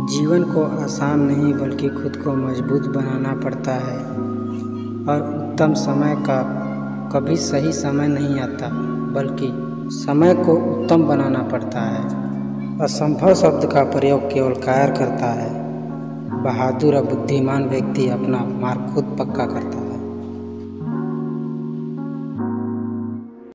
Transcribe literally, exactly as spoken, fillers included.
जीवन को आसान नहीं बल्कि खुद को मजबूत बनाना पड़ता है और उत्तम समय का कभी सही समय नहीं आता बल्कि समय को उत्तम बनाना पड़ता है। असंभव शब्द का प्रयोग केवल कायर करता है। बहादुर और बुद्धिमान व्यक्ति अपना मार्ग खुद पक्का करता है।